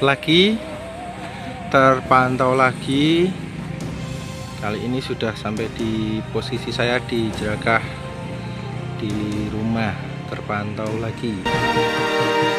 lagi, terpantau lagi. Kali ini sudah sampai di posisi saya di Jelagah, di rumah, terpantau lagi.